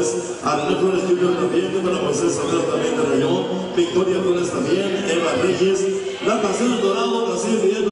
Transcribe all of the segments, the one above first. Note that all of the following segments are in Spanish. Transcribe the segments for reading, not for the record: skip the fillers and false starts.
Flores, a René Flores Jr. también, para Moisés Saavedra también de Rayón, Victoria Flores también, Eva Reyes, la canción El Dorado, Brasil Viejo.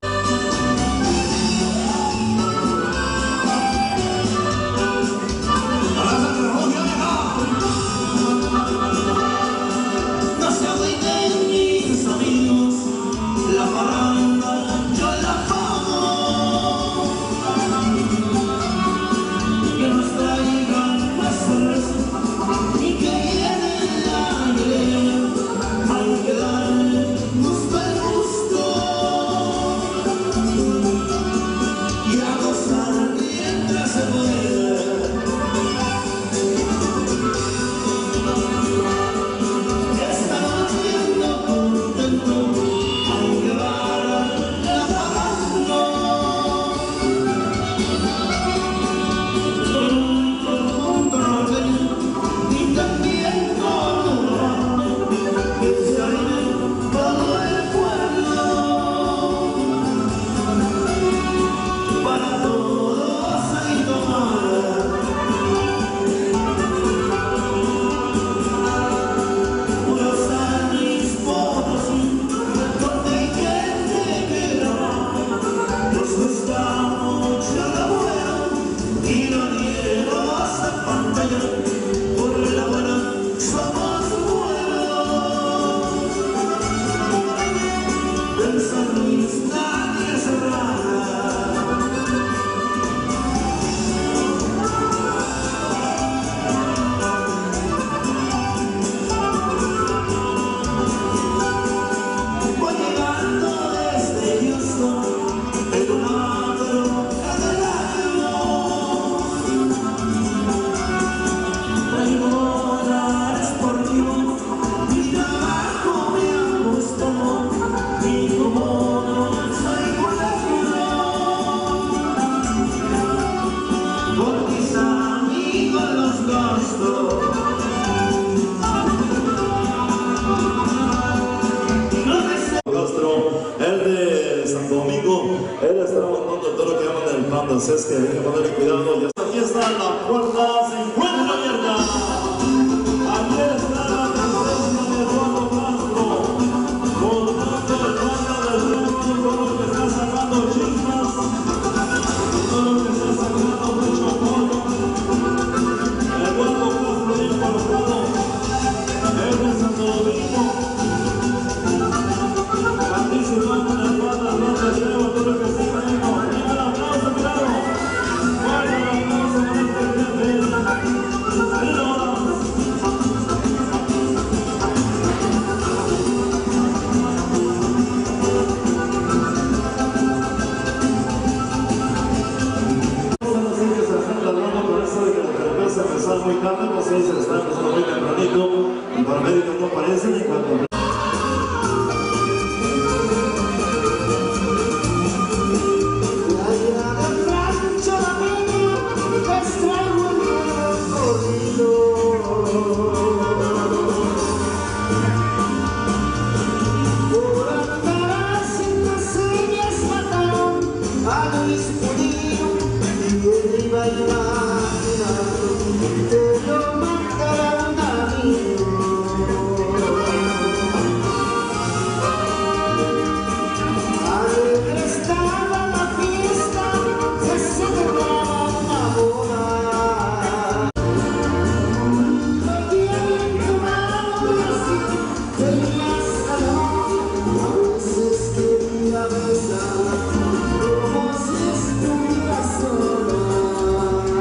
Así es que hay que ponerle cuidado. Aquí está la puerta, se encuentra abierta. Aquí está la presencia de Eduardo Castro, cortando el banda del ritmo, todo lo que está sacando chispas, todo lo que está sacando mucho polvo. Eduardo Castro bien cortado, desde Santo Domingo, participando en el banda del ritmo, todo lo que está sacando. Muy tarde, pues sí, se le está empezando muy tempranito, y paramédicos no aparecen y cuando... Como si estuviera sola.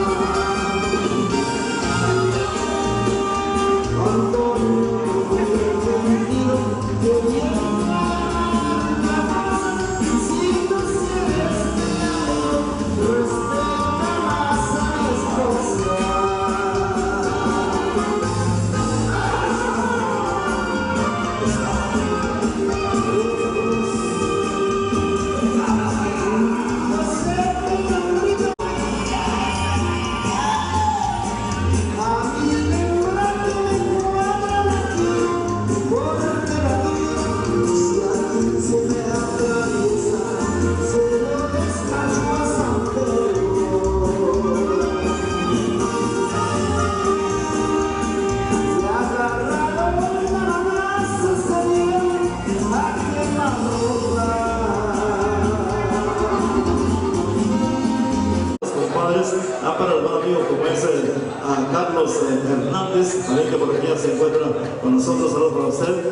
para el buen amigo como es a Carlos Hernández, también que por aquí ya se encuentra con nosotros. Saludos para usted.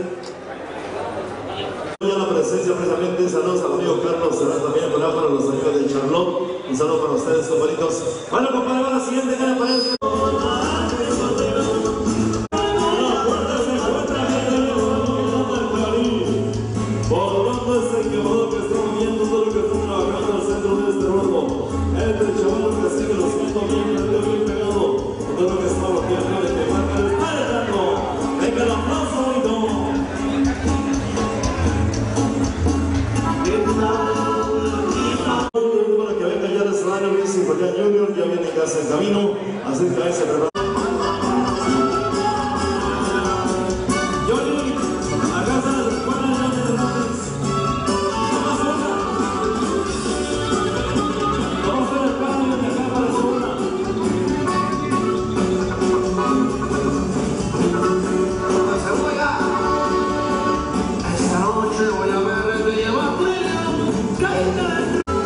Ya la presencia precisamente, saludos al amigo Carlos, será también por para los amigos de Charlotte. Un saludo para ustedes, compañeros. Bueno, compadre, ahora siguiente, ¿qué le parece? Junior ya viene casi en camino, así que ahí se prepara. Acá está la escuela de Hernández. Vamos a hacer el cambio de acá para la zona. Esta noche voy a ver de llevar plena.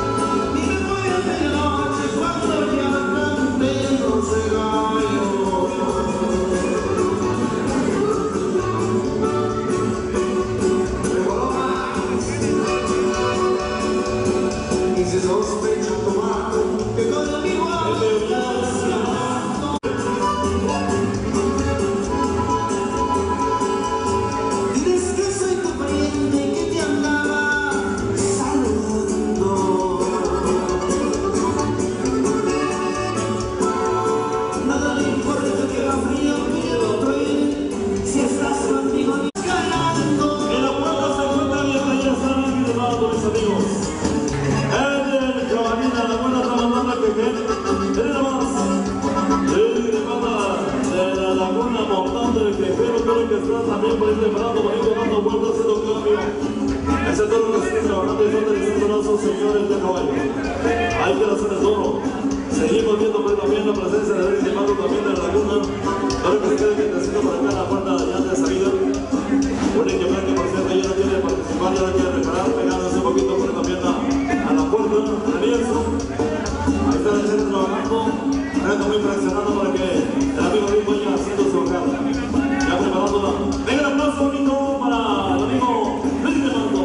También por ir preparando, por ir dando vueltas, haciendo cambio. Ese toro que sigue trabajando y falta de 5 brazos, señores de caballo. Hay que hacer el toro. Seguimos viendo pues, también la presencia de Luis Marco también de la Laguna. Toro que se quede quietecito por acá en la puerta ya de salida. Un ejemplar que por cierto ya no quiere participar, ya no quiere reparar, pegándose un poquito por también a la puerta, a Lienzo. Ahí está la gente trabajando, quedando muy presionado para que el amigo Luis vaya haciendo su bajada. Ya preparándola. Venga, un aplauso bonito para el amigo Luis de Marco.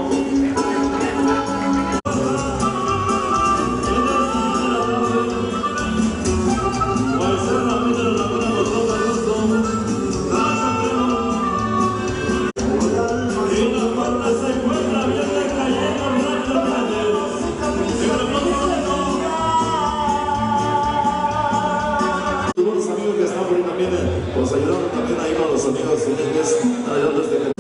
Puede ser la vida de la buena doctora de gusto. Y una parte se encuentra bien cayendo rápidamente. Venga, un aplauso bonito. Los amigos que están por ahí también, pues ayudando también ahí con los amigos siguientes, ayudando este que...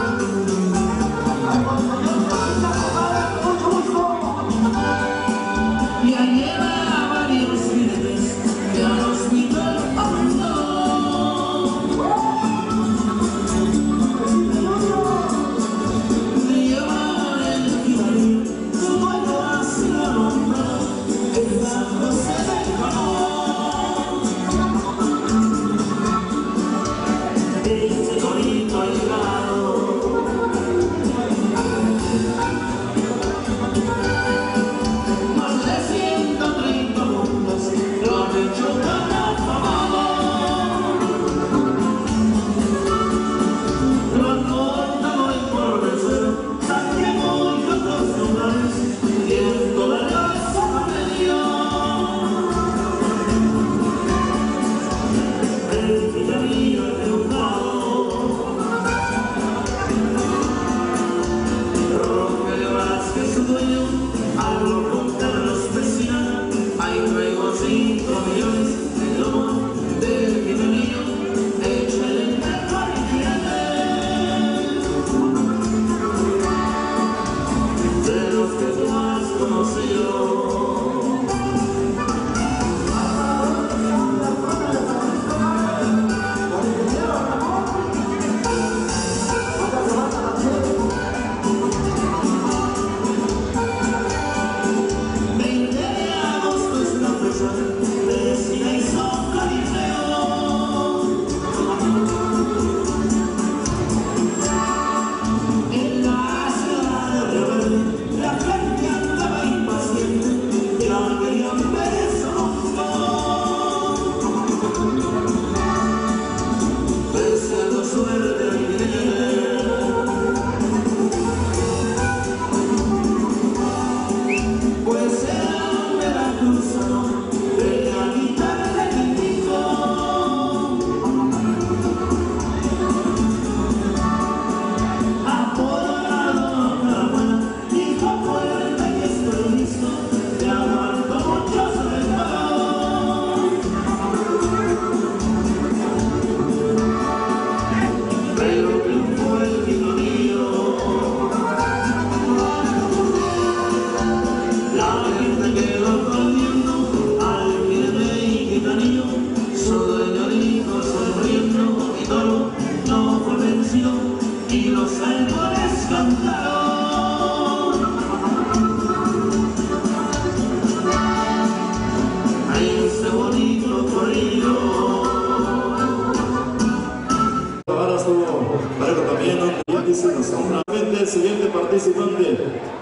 Ya lleva varios jinetes que a los mitos le llevaban el jinete, su vuelo hacia la loma, el barco se dejó. Ese torito aislado más de 130 mundos lo han hecho tan afamado. Lo han cortado en Correcer, Santiago y otros lugares, y en toda la zona media. El villamillo endeudado, Rogelio Vázquez su dueño, al contar los vecinos, ahí traigo 5 millones de lomo.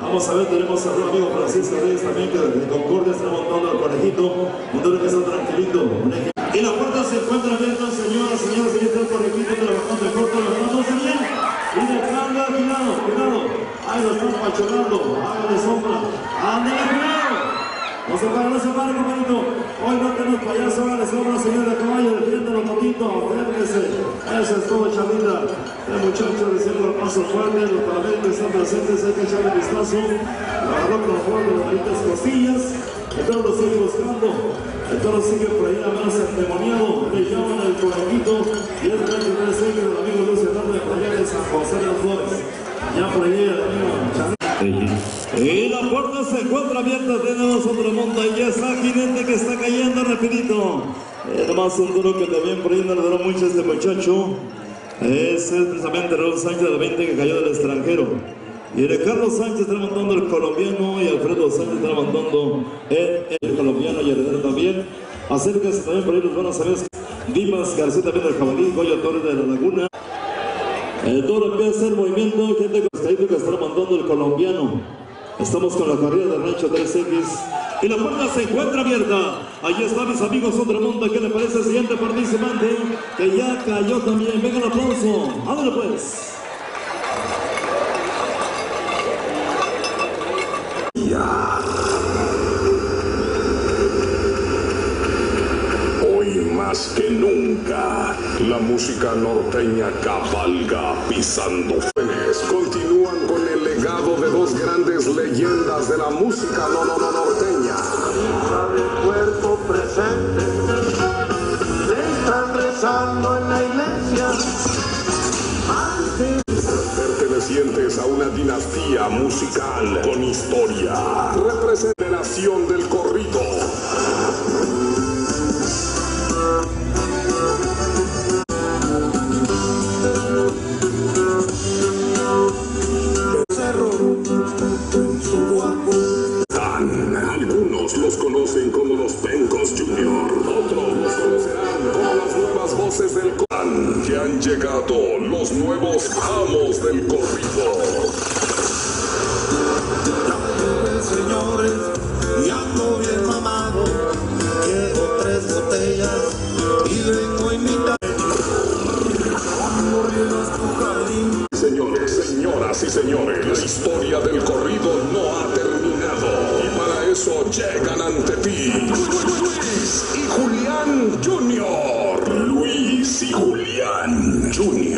Vamos a ver, tenemos a un amigo Francisco Reyes también, que de Concordia está montando el conejito, un toro que está tranquilito. Y la puerta se encuentra abierta, señoras, señores, ahí está el conejito trabajando en corto, levantándose bien. Y de carga, cuidado, cuidado. Ahí lo están pachonando, hágale sombra. ¡Ándale, cuidado! No se pare, compañito. Hoy no tenemos payaso, hágale sombra, señor de caballo, defiéndelo tantito, acérquese. Eso es todo, chavita. El muchacho recibe el paso fuerte, los paramédicos están presentes, hay que echarle vistazo. Lo agarró con fuego de las costillas. El toro lo sigue buscando. El toro sigue por ahí, más endemoniado. Le llaman el conejito. Y es el primer sello del amigo Luis Hernández de allá de San José de las Flores. Ya por ahí el amigo Chanel. Y la puerta se encuentra abierta, tenemos otra monta y ya está Jinete que está cayendo rapidito. Nomás un toro que también por ahí no le dará mucho a este muchacho. Es precisamente Raúl Sánchez de la 20 que cayó del extranjero. Y de Carlos Sánchez está montando el colombiano y Alfredo Sánchez está montando el colombiano y heredero también. Acérquense también por ahí los buenos amigos. Dimas García también del Jabalí, Goya Torres de la Laguna. El toro empieza a hacer movimiento, gente que está mandando el colombiano. Estamos con la carrera del rancho 3X y la puerta se encuentra abierta. Allí están mis amigos otra monta. ¿Qué le parece el siguiente participante? Que ya cayó también. Venga el aplauso. Ándale pues. Hoy más que nunca, la música norteña cabalga pisando frenes. Continúan con el legado de dos grandes leyendas de la música norteña. El cuerpo presente, están rezando en la iglesia. Pertenecientes a una dinastía musical con historia, representación del corrido. Algunos los conocen como los Pencos Junior, otros los conocerán como las nuevas voces del clan. Que han llegado los nuevos amos del corrido. Señores, y ando bien mamado, llevo 3 botellas y vengo a invitar. Señores, señoras y señores, la historia del corrido no ha terminado. Y para eso llegan ante ti Luis y Julián Junior. Luis y Julián Junior.